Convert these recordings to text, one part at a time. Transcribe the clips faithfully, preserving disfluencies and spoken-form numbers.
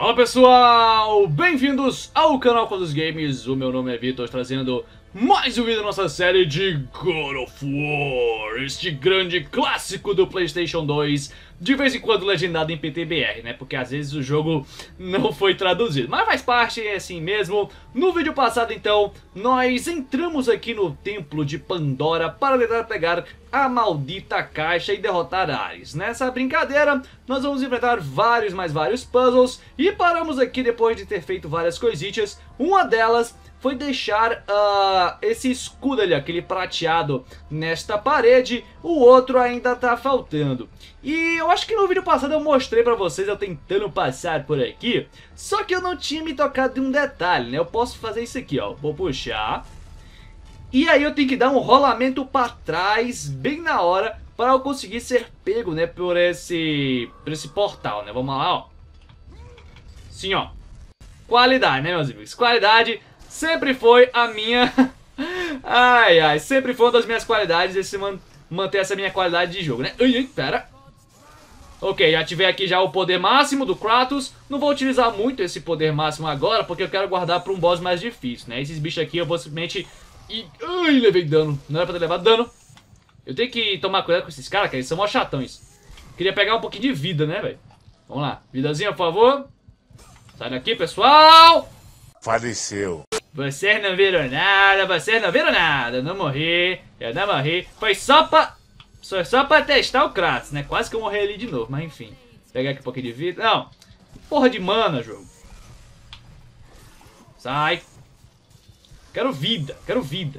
Fala pessoal, bem-vindos ao canal Quadros Games, o meu nome é Vitor, trazendo mais um vídeo da nossa série de God of War, este grande clássico do PlayStation dois, de vez em quando legendado em P T B R, né, porque às vezes o jogo não foi traduzido, mas faz parte, é assim mesmo. No vídeo passado então, nós entramos aqui no Templo de Pandora para tentar pegar a maldita caixa e derrotar Ares. Nessa brincadeira, nós vamos enfrentar vários mais vários puzzles e paramos aqui depois de ter feito várias coisitas. Uma delas foi deixar uh, esse escudo ali, aquele prateado, nesta parede. O outro ainda tá faltando. E eu acho que no vídeo passado eu mostrei pra vocês eu tentando passar por aqui, só que eu não tinha me tocado de um detalhe, né? Eu posso fazer isso aqui, ó. Vou puxar. E aí eu tenho que dar um rolamento pra trás, bem na hora, para eu conseguir ser pego, né, por esse, por esse portal, né? Vamos lá, ó. Sim, ó. Qualidade, né, meus amigos? Qualidade sempre foi a minha... ai, ai, sempre foi uma das minhas qualidades, esse man... manter essa minha qualidade de jogo, né? Ai, ai, pera. Ok, já ativei aqui já o poder máximo do Kratos. Não vou utilizar muito esse poder máximo agora, porque eu quero guardar para um boss mais difícil, né? Esses bichos aqui eu vou simplesmente... E... ai, levei dano. Não era pra ter levado dano. Eu tenho que tomar cuidado com esses caras, que eles são mó chatões. Queria pegar um pouquinho de vida, né, velho? Vamos lá. Vidazinha, por favor. Sai daqui, pessoal. Faleceu. Vocês não viram nada, vocês não viram nada. Eu não morri, eu não morri. Foi só pra... Foi só pra testar o Kratos, né? Quase que eu morri ali de novo, mas enfim. Pegar aqui um pouquinho de vida. Não. Porra de mana, jogo. Sai. Quero vida, quero vida.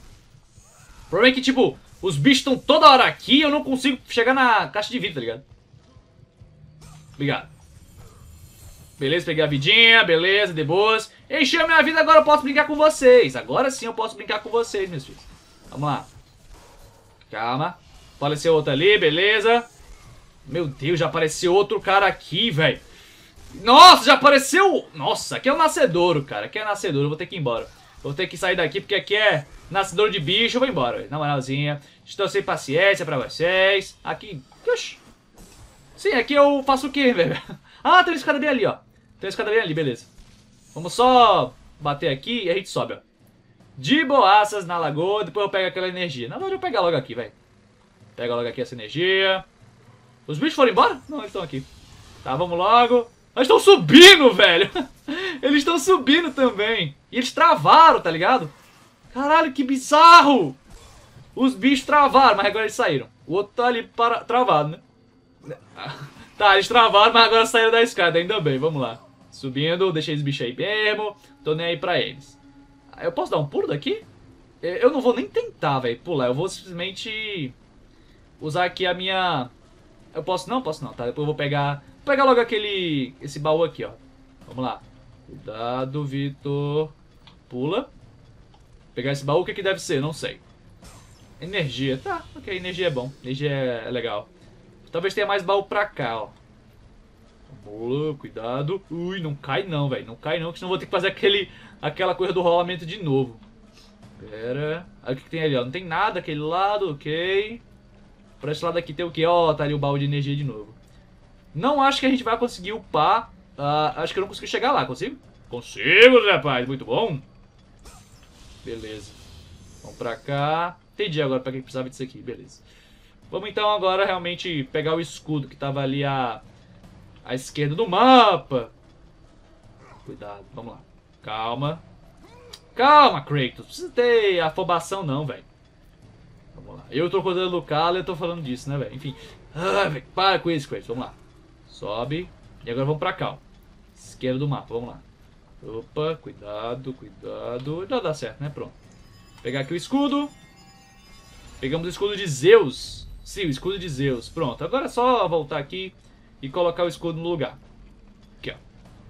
O problema é que, tipo, os bichos estão toda hora aqui e eu não consigo chegar na caixa de vida, tá ligado? Obrigado. Beleza, peguei a vidinha, beleza, de boas. Enchi a minha vida, agora eu posso brincar com vocês. Agora sim eu posso brincar com vocês, meus filhos. Vamos lá. Calma. Apareceu outro ali, beleza. Meu Deus, já apareceu outro cara aqui, velho. Nossa, já apareceu... Nossa, aqui é o nascedouro, cara. Aqui é nascedouro, eu vou ter que ir embora. Vou ter que sair daqui porque aqui é nascedouro de bicho. Eu vou embora, véio. Na moralzinha. Estou sem paciência pra vocês. Aqui... Oxi. Sim, aqui eu faço o quê, velho? Ah, tem uma escada bem ali, ó. Tem uma escada bem ali, beleza. Vamos só bater aqui e a gente sobe, ó. De boaças na lagoa, depois eu pego aquela energia. Na verdade eu vou pegar logo aqui, velho. Pega logo aqui essa energia. Os bichos foram embora? Não, eles estão aqui. Tá, vamos logo. Eles estão subindo, velho. Eles estão subindo também. E eles travaram, tá ligado? Caralho, que bizarro. Os bichos travaram, mas agora eles saíram. O outro tá ali para... travado, né? Tá, eles travaram, mas agora saíram da escada. Ainda bem, vamos lá. Subindo, deixei os bichos aí mesmo. Tô nem aí pra eles. Eu posso dar um pulo daqui? Eu não vou nem tentar, velho, pular. Eu vou simplesmente usar aqui a minha... Eu posso não? Posso não, tá? Depois eu vou pegar... Vou pegar logo aquele... esse baú aqui, ó. Vamos lá. Cuidado, Vitor. Pula. Pegar esse baú, o que que deve ser? Não sei. Energia. Tá, ok. Energia é bom. Energia é legal. Talvez tenha mais baú pra cá, ó. Pula, cuidado. Ui, não cai não, velho. Não cai não, que senão eu vou ter que fazer aquele... aquela coisa do rolamento de novo. Pera. Aí o que que tem ali, ó? Não tem nada aquele lado, ok. Por esse lado aqui tem o que? Ó, tá ali o baú de energia de novo. Não acho que a gente vai conseguir upar. Uh, acho que eu não consigo chegar lá, consigo? Consigo, rapaz, muito bom. Beleza. Vamos pra cá. Entendi agora pra que precisava disso aqui, beleza. Vamos então agora realmente pegar o escudo que tava ali à, à esquerda do mapa. Cuidado, vamos lá. Calma. Calma, Kratos. Não precisa ter afobação não, velho. Vamos lá. Eu tô rodando o calo e eu tô falando disso, né, velho? Enfim. Ah, véio, para com isso, Kratos. Vamos lá. Sobe. E agora vamos pra cá, ó. Esquerda do mapa, vamos lá. Opa, cuidado, cuidado. Já dá certo, né? Pronto. Pegar aqui o escudo. Pegamos o escudo de Zeus. Sim, o escudo de Zeus. Pronto. Agora é só voltar aqui e colocar o escudo no lugar. Aqui, ó.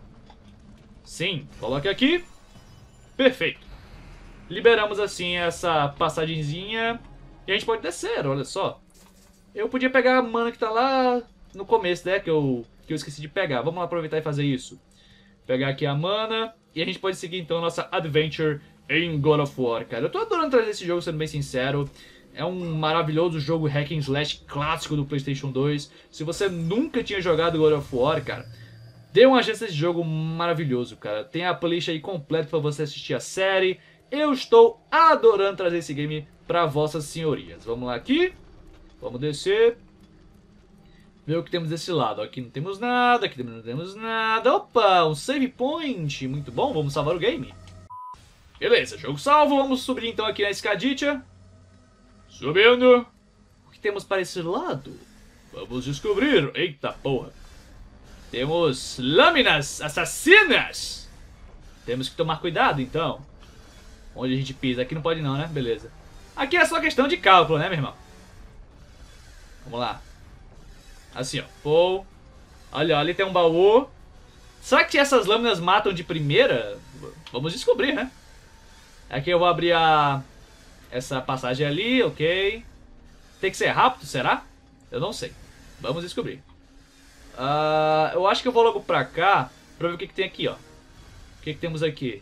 Sim, coloque aqui. Perfeito. Liberamos assim essa passagenzinha. E a gente pode descer, olha só. Eu podia pegar a mana que tá lá no começo, né? Que eu, que eu esqueci de pegar. Vamos lá aproveitar e fazer isso. Pegar aqui a mana. E a gente pode seguir então a nossa adventure em God of War, cara. Eu tô adorando trazer esse jogo, sendo bem sincero. É um maravilhoso jogo hack and slash clássico do PlayStation dois. Se você nunca tinha jogado God of War, cara, Dê uma chance a esse jogo maravilhoso, cara. Tem a playlist aí completa pra você assistir a série. Eu estou adorando trazer esse game pra vossas senhorias. Vamos lá aqui. Vamos descer. Ver o que temos desse lado. Aqui não temos nada, aqui não temos nada. Opa, um save point. Muito bom, vamos salvar o game. Beleza, jogo salvo. Vamos subir então aqui na escadinha. Subindo. O que temos para esse lado? Vamos descobrir. Eita porra. Temos lâminas assassinas. Temos que tomar cuidado então. Onde a gente pisa? Aqui não pode não, né? Beleza. Aqui é só questão de cálculo, né, meu irmão? Vamos lá. Assim, ó. Pô. Olha, ali tem um baú. Será que essas lâminas matam de primeira? Vamos descobrir, né? Aqui eu vou abrir a... essa passagem ali, ok. Tem que ser rápido, será? Eu não sei. Vamos descobrir. Uh, eu acho que eu vou logo pra cá pra ver o que, que tem aqui, ó. O que, que temos aqui?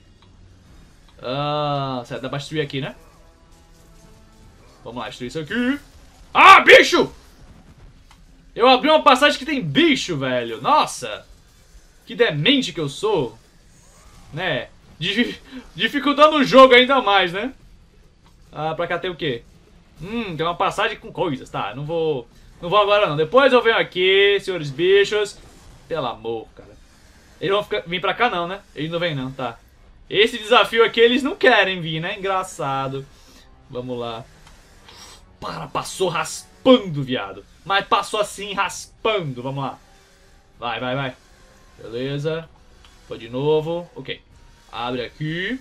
Uh, certo, dá pra destruir aqui, né? Vamos lá, destruir isso aqui. Ah, bicho! Eu abri uma passagem que tem bicho, velho. Nossa! Que demente que eu sou. Né? Dif dificultando o jogo ainda mais, né? Ah, pra cá tem o quê? Hum, tem uma passagem com coisas. Tá, não vou... Não vou agora não. Depois eu venho aqui, senhores bichos. Pelo amor, cara. Eles vão ficar... vir pra cá não, né? Eles não vêm não, tá. Esse desafio aqui eles não querem vir, né? Engraçado. Vamos lá. Para, passou raspando, viado. Mas passou assim, raspando. Vamos lá. Vai, vai, vai. Beleza. Foi de novo. Ok. Abre aqui.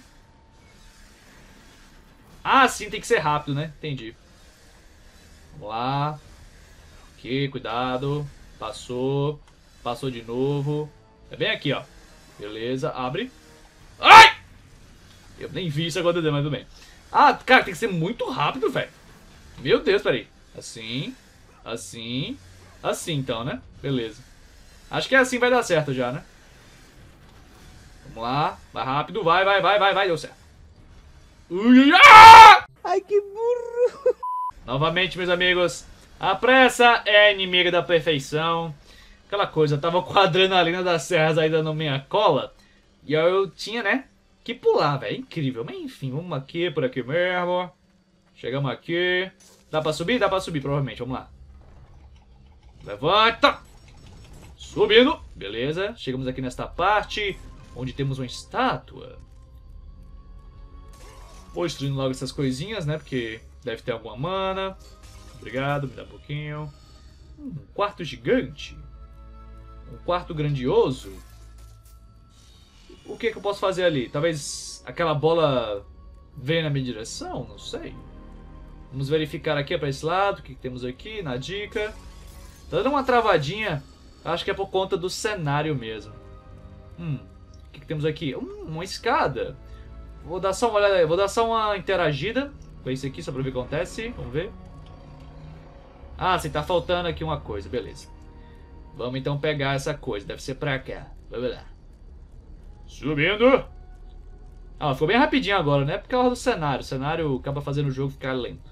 Ah, sim, tem que ser rápido, né? Entendi. Vamos lá. Aqui, cuidado. Passou. Passou de novo. É bem aqui, ó. Beleza, abre. Ai! Eu nem vi isso acontecer, mas tudo bem. Ah, cara, tem que ser muito rápido, velho. Meu Deus, peraí. Assim. Assim. Assim, então, né? Beleza. Acho que é assim vai dar certo já, né? Vamos lá. Vai rápido. Vai, vai, vai, vai, vai. Deu certo. Ui, ah! Ai, que burro. Novamente, meus amigos. A pressa é a inimiga da perfeição. Aquela coisa, eu tava com a adrenalina das serras ainda na minha cola. E aí eu tinha, né, que pular, velho. Incrível. Mas enfim, vamos aqui, por aqui mesmo. Chegamos aqui. Dá pra subir? Dá pra subir, provavelmente. Vamos lá. Levanta. Subindo. Beleza. Chegamos aqui nesta parte, onde temos uma estátua. Vou destruindo logo essas coisinhas, né, porque deve ter alguma mana. Obrigado, me dá um pouquinho. Um quarto gigante. Um quarto grandioso. O que, que eu posso fazer ali? Talvez aquela bola venha na minha direção? Não sei. Vamos verificar aqui para esse lado. O que, que temos aqui na dica? Tá dando uma travadinha. Acho que é por conta do cenário mesmo. Hum, o que, que temos aqui? Hum, uma escada. Vou dar só uma olhada. Vou dar só uma interagida com isso aqui, só pra ver o que acontece. Vamos ver. Ah, sim, tá faltando aqui uma coisa. Beleza. Vamos então pegar essa coisa. Deve ser pra cá. Vamos lá. Subindo. Ah, ficou bem rapidinho agora, né? Por causa do cenário. O cenário acaba fazendo o jogo ficar lento.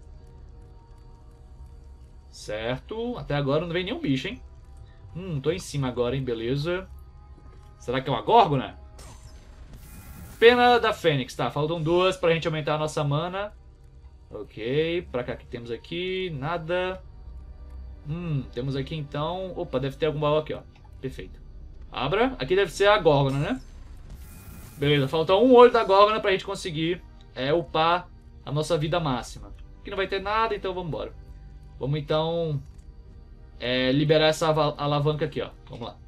Certo. Até agora não vem nenhum bicho, hein? Hum, tô em cima agora, hein? Beleza. Será que é uma górgona? Pena da Fênix. Tá, faltam duas pra gente aumentar a nossa mana. Ok. Pra cá que temos aqui. Nada. Hum, temos aqui então... Opa, deve ter algum baú aqui, ó. Perfeito. Abra. Aqui deve ser a górgona, né? Beleza, falta um olho da górgona pra gente conseguir é, upar a nossa vida máxima. Aqui não vai ter nada, então vamos embora. Vamos então é, liberar essa alavanca aqui, ó. Vamos lá.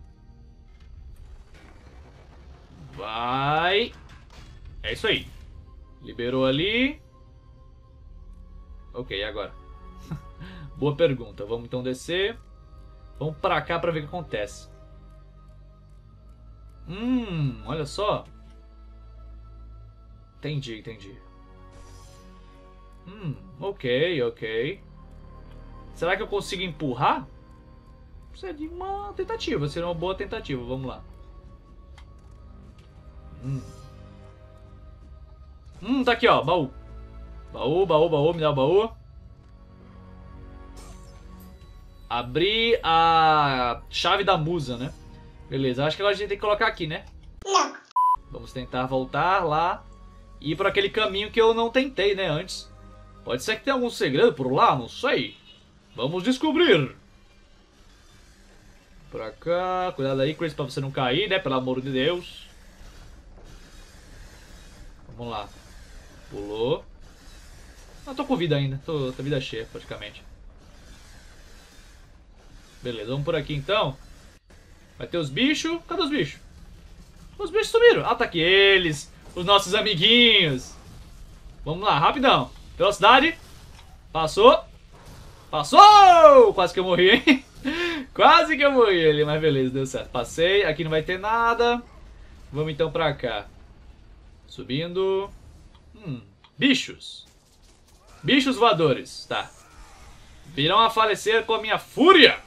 Vai. É isso aí. Liberou ali. Ok, e agora? Boa pergunta. Vamos então descer. Vamos pra cá pra ver o que acontece. Hum, olha só. Entendi, entendi. Hum, ok, ok. Será que eu consigo empurrar? Seria uma tentativa, seria uma boa tentativa. Vamos lá. Hum, hum tá aqui, ó, baú. Baú, baú, baú, me dá o baú. Abrir a chave da musa, né? Beleza, acho que agora a gente tem que colocar aqui, né? Não. Vamos tentar voltar lá e ir por aquele caminho que eu não tentei, né, antes. Pode ser que tenha algum segredo por lá, não sei. Vamos descobrir. Pra cá, cuidado aí, Chris, pra você não cair, né, pelo amor de Deus. Vamos lá. Pulou. Ah, tô com vida ainda, tô com vida cheia praticamente. Beleza, vamos por aqui então. Vai ter os bichos. Cadê os bichos? Os bichos sumiram. Ah, tá aqui eles. Os nossos amiguinhos. Vamos lá, rapidão. Velocidade. Passou. Passou! Quase que eu morri, hein? Quase que eu morri ali, mas beleza, deu certo. Passei, aqui não vai ter nada. Vamos então pra cá. Subindo. Hum, bichos. Bichos voadores, tá. Virão a falecer com a minha fúria.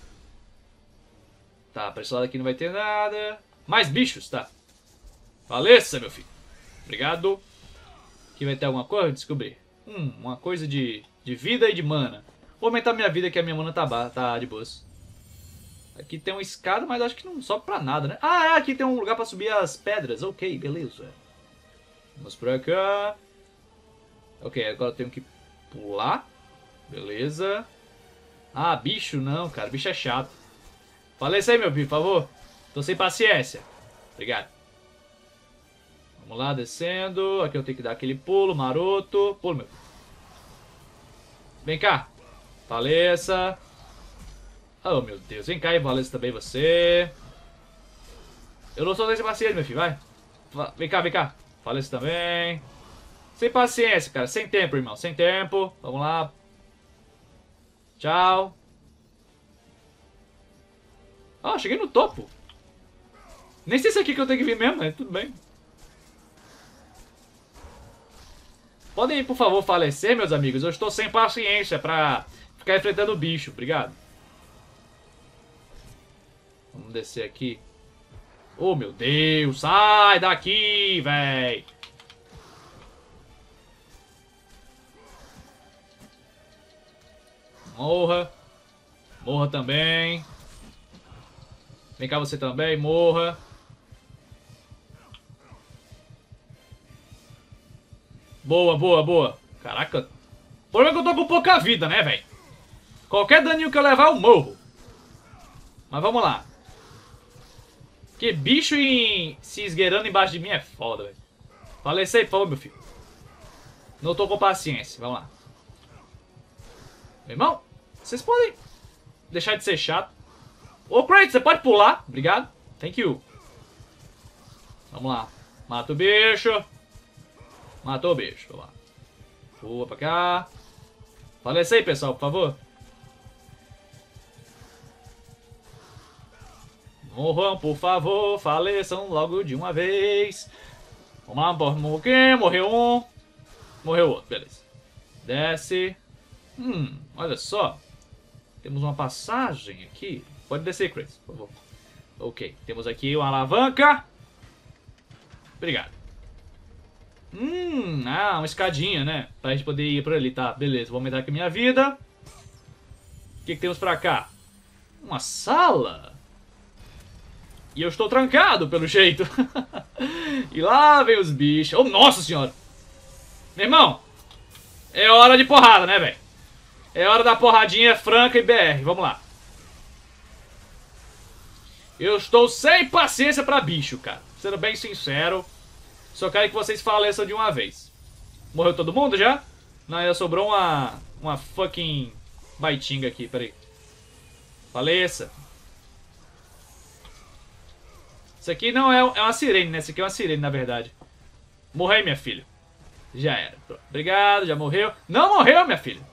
Tá, pra esse lado aqui não vai ter nada. Mais bichos, tá. Faleça, meu filho. Obrigado. Aqui vai ter alguma coisa? Descobrir. Hum, uma coisa de, de vida e de mana. Vou aumentar minha vida que a minha mana tá, tá de boas. Aqui tem uma escada, mas acho que não sobe pra nada, né? Ah, é, aqui tem um lugar pra subir as pedras. Ok, beleza. Vamos pra cá. Ok, agora eu tenho que pular. Beleza. Ah, bicho não, cara. Bicho é chato. Faleça aí, meu filho, por favor. Tô sem paciência. Obrigado. Vamos lá, descendo. Aqui eu tenho que dar aquele pulo maroto. Pulo, meu filho. Vem cá. Faleça. Oh, meu Deus. Vem cá e faleça também você. Eu não sou sem paciência, meu filho. Vai. Vem cá, vem cá. Faleça também. Sem paciência, cara. Sem tempo, irmão. Sem tempo. Vamos lá. Tchau. Ah, cheguei no topo. Nem sei se é aqui que eu tenho que vir mesmo, mas tudo bem. Podem, por favor, falecer, meus amigos. Eu estou sem paciência pra ficar enfrentando o bicho. Obrigado. Vamos descer aqui. Oh, meu Deus. Sai daqui, véi. Morra. Morra também. Vem cá você também, morra. Boa, boa, boa. Caraca. O problema é que eu tô com pouca vida, né, velho? Qualquer daninho que eu levar, eu morro. Mas vamos lá. Porque bicho em... se esgueirando embaixo de mim é foda, velho. Falecei, por favor, meu filho. Não tô com paciência. Vamos lá. Meu irmão, vocês podem deixar de ser chato. Ô, Kratos, você pode pular? Obrigado. Thank you. Vamos lá. Mata o bicho. Matou o bicho. Vamos lá. Pula pra cá. Falece aí, pessoal, por favor. Morram, por favor. Faleçam logo de uma vez. Vamos lá, morreu quem? Morreu um. Morreu outro, beleza. Desce. Hum, olha só. Temos uma passagem aqui. Pode descer, Chris, por favor. Ok, temos aqui uma alavanca. Obrigado. Hum, ah, uma escadinha, né? Pra gente poder ir por ali, tá? Beleza, vou aumentar aqui minha vida. O que, que temos pra cá? Uma sala. E eu estou trancado, pelo jeito. E lá vem os bichos. Oh, nossa senhora. Meu irmão, é hora de porrada, né, velho? É hora da porradinha franca e B R. Vamos lá. Eu estou sem paciência pra bicho, cara. Sendo bem sincero. Só quero que vocês faleçam de uma vez. Morreu todo mundo já? Não, ainda sobrou uma... Uma fucking... Baitinga aqui, peraí. Faleça. Isso aqui não é, é uma sirene, né? Isso aqui é uma sirene, na verdade. Morreu, minha filha. Já era. Obrigado, já morreu. Não morreu, minha filha.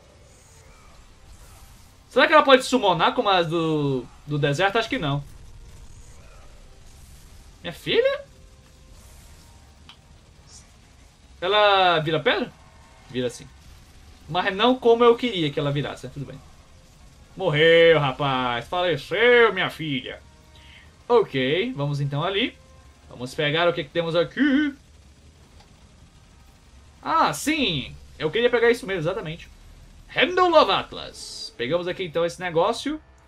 Será que ela pode summonar como as do, do deserto? Acho que não. Minha filha? Ela vira pedra? Vira sim. Mas não como eu queria que ela virasse, né? Tudo bem. Morreu, rapaz. Faleceu, minha filha. Ok, vamos então ali. Vamos pegar o que, que temos aqui. Ah, sim. Eu queria pegar isso mesmo, exatamente. Handle of Atlas. Pegamos aqui então esse negócio.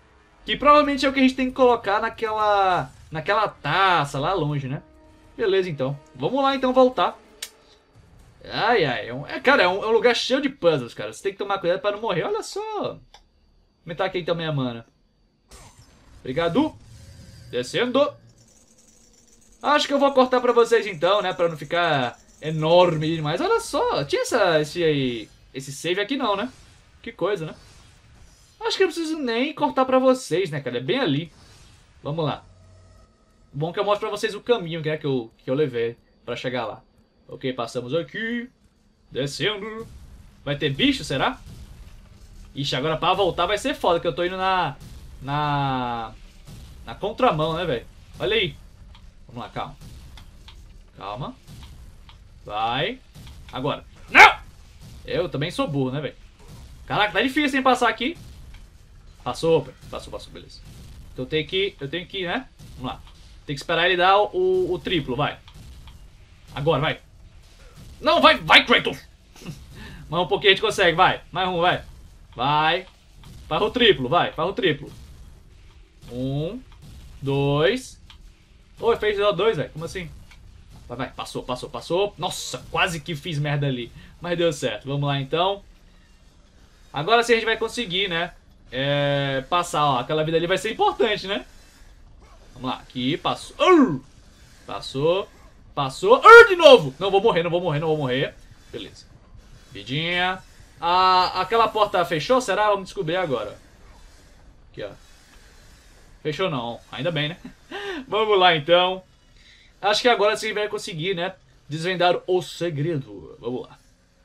Que provavelmente é o que a gente tem que colocar naquela, naquela taça lá longe, né? Beleza, então. Vamos lá, então, voltar. Ai, ai. É, um, é cara, é um, é um lugar cheio de puzzles, cara. Você tem que tomar cuidado pra não morrer. Olha só. Aumentar aqui, então, minha mana. Obrigado. Descendo. Acho que eu vou cortar pra vocês, então, né? Pra não ficar enorme demais. Olha só. Tinha essa, esse, esse save aqui, não, né? Que coisa, né? Acho que eu não preciso nem cortar pra vocês, né, cara? É bem ali. Vamos lá. Bom que eu mostro pra vocês o caminho, né, que eu, que eu levei pra chegar lá. Ok, passamos aqui. Descendo. Vai ter bicho, será? Ixi, agora pra voltar vai ser foda, que eu tô indo na... Na... Na contramão, né, velho? Olha aí. Vamos lá, calma. Calma. Vai. Agora. Não! Eu também sou burro, né, velho? Caraca, tá difícil, hein, passar aqui. Passou, pai. Passou, passou, beleza. Então eu tenho que... Eu tenho que, né? Vamos lá. Tem que esperar ele dar o, o, o triplo, vai. Agora, vai. Não, vai, vai, Kratos. Mais um pouquinho a gente consegue, vai. Mais um, vai. Vai. Faz o triplo, vai. Faz o triplo. Um. Dois. Oi, fez dois, velho. Como assim? Vai, vai. Passou, passou, passou. Nossa, quase que fiz merda ali. Mas deu certo. Vamos lá, então. Agora sim a gente vai conseguir, né? É, passar, ó. Aquela vida ali vai ser importante, né? Vamos lá. Aqui, passou. Uh! Passou. Passou. Uh, de novo. Não vou morrer, não vou morrer, não vou morrer. Beleza. Vidinha. Ah, aquela porta fechou? Será? Vamos descobrir agora. Aqui, ó. Fechou não. Ainda bem, né? Vamos lá, então. Acho que agora sim vai conseguir, né? Desvendar o segredo. Vamos lá.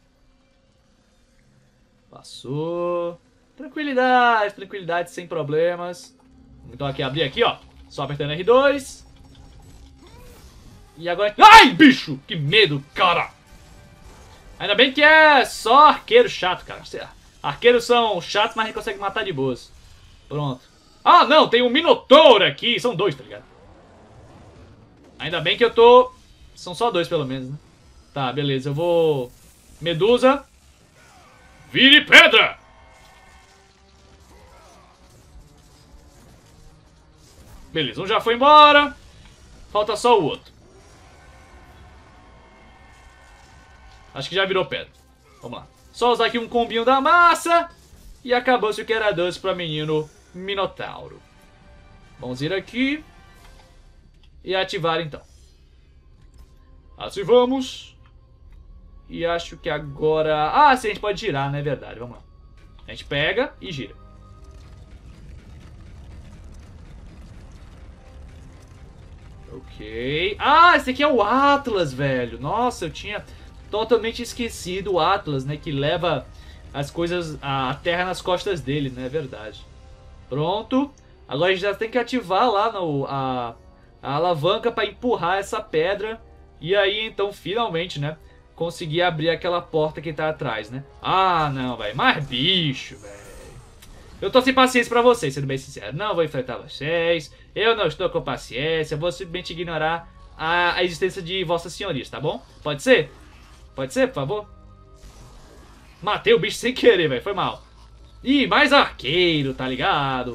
Passou. Tranquilidade, tranquilidade, sem problemas. Então aqui, abrir aqui, ó. Só apertando R dois. E agora... Ai, bicho! Que medo, cara! Ainda bem que é só arqueiro chato, cara. Arqueiros são chatos, mas a gente consegue matar de boas. Pronto. Ah, não, tem um Minotauro aqui. São dois, tá ligado? Ainda bem que eu tô... São só dois, pelo menos, né? Tá, beleza. Eu vou... Medusa. Vire pedra! Beleza, um já foi embora. Falta só o outro. Acho que já virou pedra. Vamos lá. Só usar aqui um combinho da massa. E acabou-se o que era doce pra menino Minotauro. Vamos ir aqui. E ativar então. Ativamos. E acho que agora... Ah, sim, a gente pode girar, né? É verdade, vamos lá. A gente pega e gira. Ok. Ah, esse aqui é o Atlas, velho. Nossa, eu tinha totalmente esquecido o Atlas, né? Que leva as coisas, a terra nas costas dele, né? É verdade. Pronto. Agora a gente já tem que ativar lá no, a, a alavanca para empurrar essa pedra. E aí, então, finalmente, né? Conseguir abrir aquela porta que tá atrás, né? Ah, não, velho. Mais bicho, velho. Eu tô sem paciência pra vocês, sendo bem sincero. Não vou enfrentar vocês. Eu não estou com paciência. Vou simplesmente ignorar a, a existência de vossas senhorias, tá bom? Pode ser? Pode ser, por favor? Matei o bicho sem querer, velho. Foi mal. Ih, mais arqueiro, tá ligado?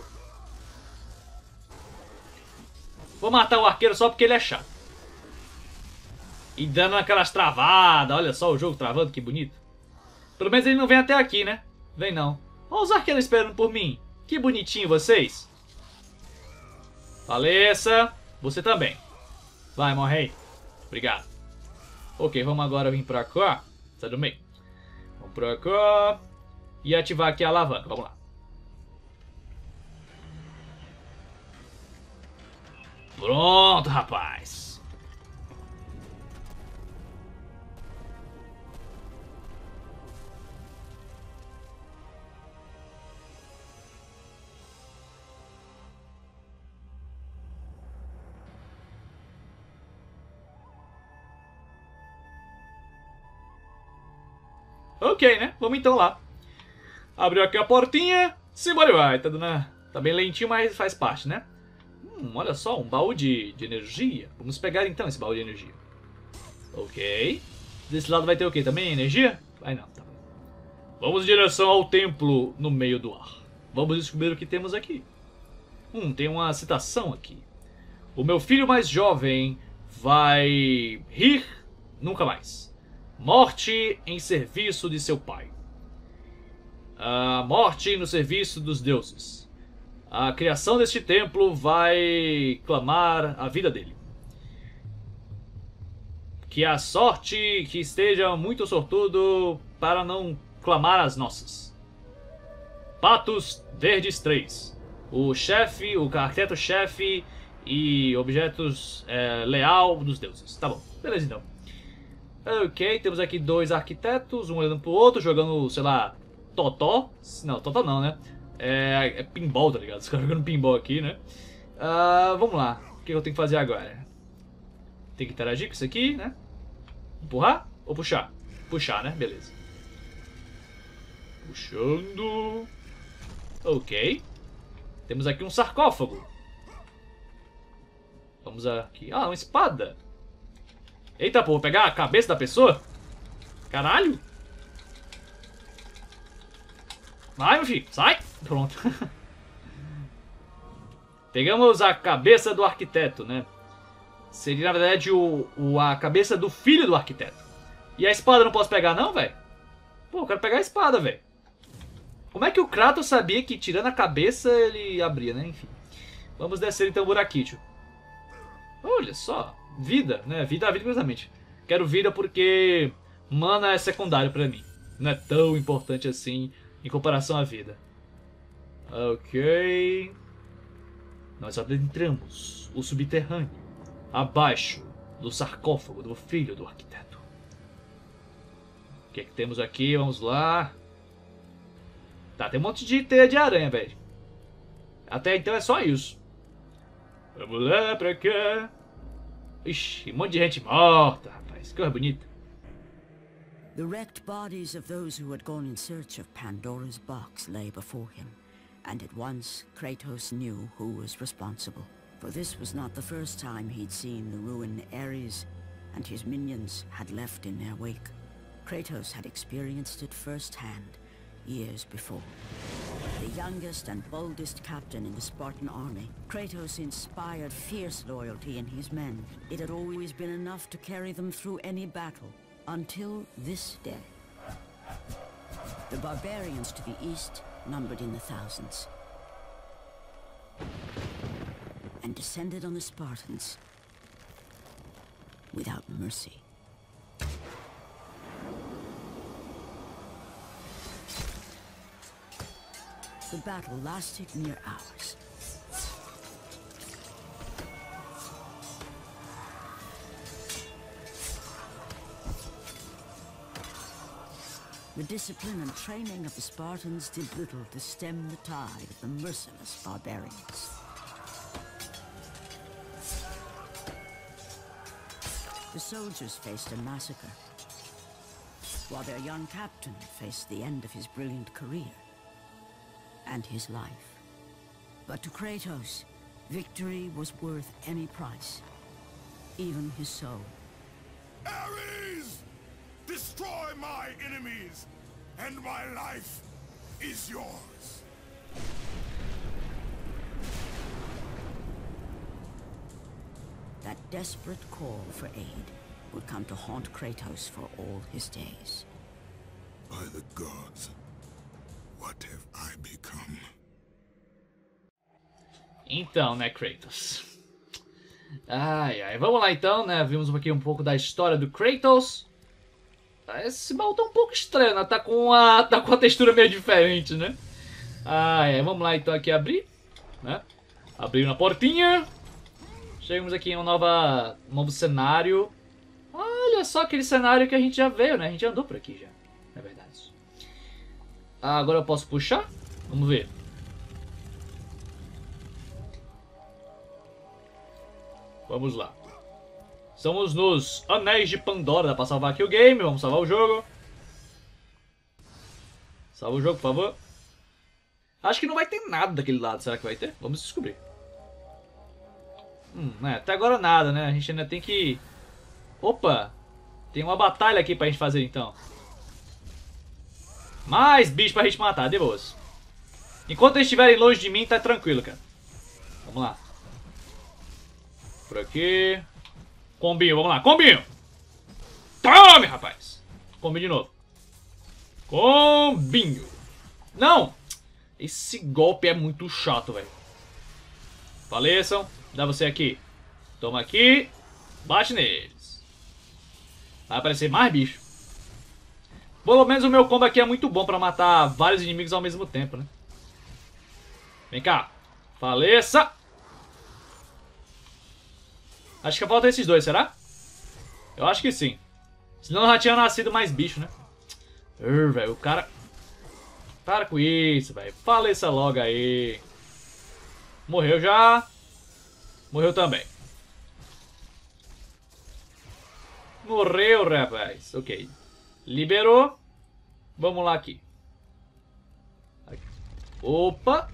Vou matar o arqueiro só porque ele é chato. E dando aquelas travadas. Olha só o jogo travando, que bonito. Pelo menos ele não vem até aqui, né? Vem não. Olha os arqueiros esperando por mim. Que bonitinho vocês. Faleça. Você também. Vai, morre aí. Obrigado. Ok, vamos agora vir pra cá. Sai do meio. Vamos pra cá. E ativar aqui a alavanca. Vamos lá. Pronto, rapaz. Ok, né? Vamos então lá. Abriu aqui a portinha. Simbora e vai. Tá, dando a... tá bem lentinho, mas faz parte, né? Hum, olha só, um baú de, de energia. Vamos pegar então esse baú de energia. Ok. Desse lado vai ter o quê? Também energia? Vai não, tá. Vamos em direção ao templo no meio do ar. Vamos descobrir o que temos aqui. Hum, tem uma citação aqui. O meu filho mais jovem vai rir nunca mais. Morte em serviço de seu pai. A morte no serviço dos deuses. A criação deste templo vai clamar a vida dele. Que a sorte que esteja muito sortudo para não clamar as nossas. Patos Verdes três. O chefe, o arquiteto-chefe e objetos é, leal dos deuses. Tá bom, beleza então. Ok, temos aqui dois arquitetos, um olhando pro outro, jogando, sei lá, totó. Não, totó não, né? É, é pinball, tá ligado? Os caras jogando pinball aqui, né? Uh, vamos lá, o que eu tenho que fazer agora? Tem que interagir com isso aqui, né? Empurrar ou puxar? Puxar, né? Beleza. Puxando. Ok. Temos aqui um sarcófago. Vamos aqui. Ah, uma espada. Eita, pô, vou pegar a cabeça da pessoa? Caralho. Vai, meu filho, sai. Pronto. Pegamos a cabeça do arquiteto, né? Seria, na verdade, o, o, a cabeça do filho do arquiteto. E a espada eu não posso pegar, não, velho? Pô, eu quero pegar a espada, velho. Como é que o Kratos sabia que tirando a cabeça ele abria, né? Enfim. Vamos descer então o buraquinho. Olha só. Vida, né? Vida é a vida completamente. Quero vida porque mana é secundário pra mim. Não é tão importante assim em comparação à vida. Ok. Nós adentramos o subterrâneo. Abaixo do sarcófago do filho do arquiteto. O que é que temos aqui? Vamos lá. Tá, tem um monte de teia de aranha, velho. Até então é só isso. Vamos lá pra cá. Ixi, um monte de gente morta, rapaz. Que coisa bonita. The wrecked bodies of those who had gone in search of Pandora's box lay before him, and at once Kratos knew who was responsible. For this was not the first time he'd seen the ruin Ares and his minions had left in their wake. Kratos had experienced it firsthand, years before. The youngest and boldest captain in the Spartan army, Kratos inspired fierce loyalty in his men. It had always been enough to carry them through any battle, until this day. The barbarians to the east numbered in the thousands, and descended on the Spartans without mercy. The battle lasted near hours. The discipline and training of the Spartans did little to stem the tide of the merciless barbarians. The soldiers faced a massacre, while their young captain faced the end of his brilliant career and his life. But to Kratos, victory was worth any price, even his soul. Ares! Destroy my enemies, and my life is yours. That desperate call for aid would come to haunt Kratos for all his days. By the gods, what have I become? Então, né, Kratos? Ai, ai. Vamos lá então, né? Vimos aqui um pouco da história do Kratos. Esse baú tá um pouco estranho, né? Tá com a, tá com a textura meio diferente, né? Ai, ai. Vamos lá então aqui abrir, né? Abrir uma portinha. Chegamos aqui em um, nova, um novo cenário. Olha só aquele cenário que a gente já veio, né? A gente já andou por aqui já, na verdade. Ah, agora eu posso puxar? Vamos ver. Vamos lá. Estamos nos Anéis de Pandora. Dá pra salvar aqui o game. Vamos salvar o jogo. Salva o jogo, por favor. Acho que não vai ter nada daquele lado. Será que vai ter? Vamos descobrir. Hum, é, até agora nada, né? A gente ainda tem que... Opa! Tem uma batalha aqui pra gente fazer, então. Mais bicho pra gente matar, de boas. Enquanto eles estiverem longe de mim, tá tranquilo, cara. Vamos lá. Por aqui. Combinho, vamos lá. Combinho. Tome, rapaz. Combinho de novo. Combinho. Não. Esse golpe é muito chato, velho. Faleçam. Dá você aqui. Toma aqui. Bate neles. Vai aparecer mais bicho. Pelo menos o meu combo aqui é muito bom pra matar vários inimigos ao mesmo tempo, né? Vem cá. Faleça. Acho que falta esses dois, será? Eu acho que sim. Senão já tinha nascido mais bicho, né? Ur, velho, o cara... Para com isso, velho. Faleça logo aí. Morreu já. Morreu também. Morreu, rapaz. Ok. Liberou. Vamos lá aqui. aqui. Opa.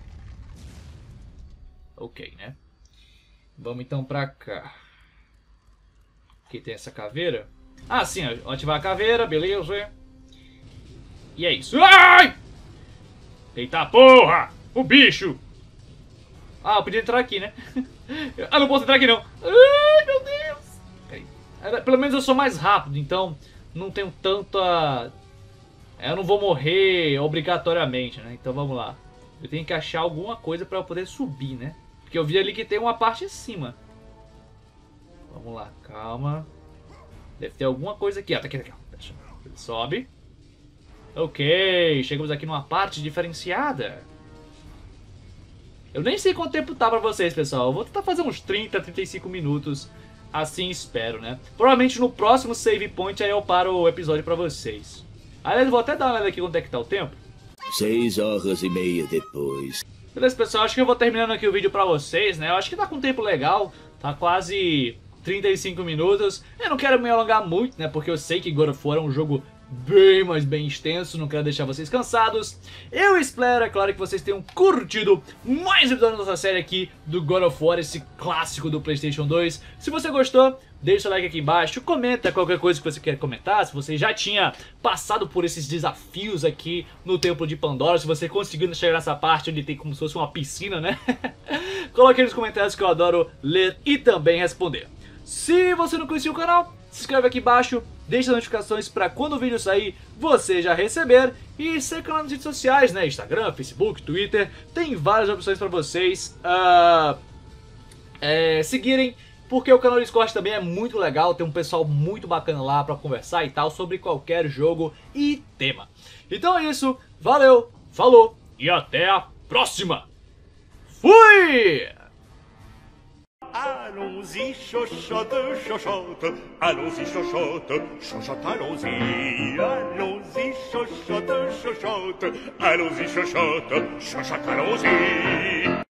Ok, né? Vamos então pra cá. Aqui tem essa caveira. Ah, sim. Ativar a caveira. Beleza. E é isso. Ai! Eita porra! O bicho! Ah, eu podia entrar aqui, né? Ah, não posso entrar aqui não. Ai, meu Deus! Pelo menos eu sou mais rápido, então não tenho tanta... Eu não vou morrer obrigatoriamente, né? Então vamos lá. Eu tenho que achar alguma coisa pra eu poder subir, né? Porque eu vi ali que tem uma parte em cima. Vamos lá, calma. Deve ter alguma coisa aqui. Ah, tá aqui, tá aqui. Deixa. Sobe. Ok, chegamos aqui numa parte diferenciada. Eu nem sei quanto tempo tá pra vocês, pessoal. Eu vou tentar fazer uns trinta, trinta e cinco minutos. Assim espero, né? Provavelmente no próximo save point aí eu paro o episódio pra vocês. Aliás, eu vou até dar uma olhada aqui quanto é que tá o tempo. Seis horas e meia depois. Beleza, pessoal, acho que eu vou terminando aqui o vídeo pra vocês, né? Eu acho que tá com um tempo legal. Tá quase trinta e cinco minutos. Eu não quero me alongar muito, né? Porque eu sei que God of War é um jogo bem, mas bem extenso, não quero deixar vocês cansados. Eu espero, é claro, que vocês tenham curtido mais um episódio da nossa série aqui do God of War, esse clássico do PlayStation dois. Se você gostou, deixa o like aqui embaixo, comenta qualquer coisa que você quer comentar, se você já tinha passado por esses desafios aqui no Templo de Pandora, se você conseguiu chegar nessa parte onde tem como se fosse uma piscina, né? Coloque aí nos comentários que eu adoro ler e também responder. Se você não conhecia o canal, se inscreve aqui embaixo, deixa as notificações para quando o vídeo sair você já receber. E segue o canal nas redes sociais, né? Instagram, Facebook, Twitter. Tem várias opções para vocês uh, é, seguirem. Porque o canal do Discord também é muito legal. Tem um pessoal muito bacana lá para conversar e tal sobre qualquer jogo e tema. Então é isso. Valeu, falou e até a próxima. Fui! Allons-y, chochotte, chochotte, allons-y, chochotte, chochotte, allons-y, allons-y, chochotte, chochotte, allons-y, chochotte, chochotte, allons-y.